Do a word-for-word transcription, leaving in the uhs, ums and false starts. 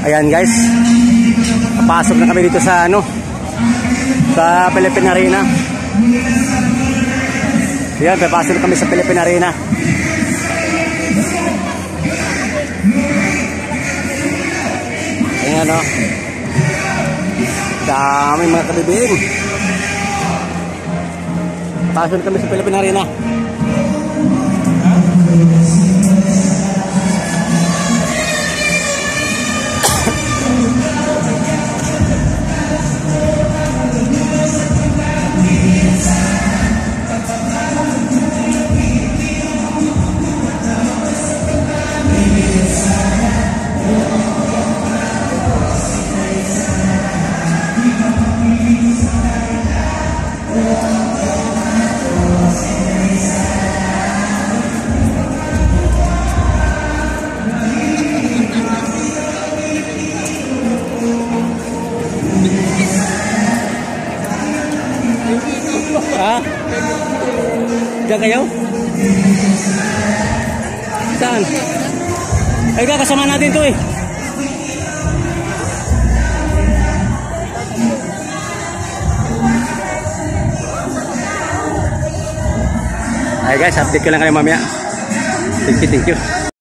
Ayan guys, papasok na kami dito sa ano, sa Philippine Arena. Ayan, papasok na kami sa Philippine Arena. Ayan o, dami mga kabibing. Papasok na kami sa Philippine Arena. Ha? Diyan kayo? Saan? Ay ka, kasama natin to eh. Ay guys, update ko lang kayo mamaya. Thank you, thank you.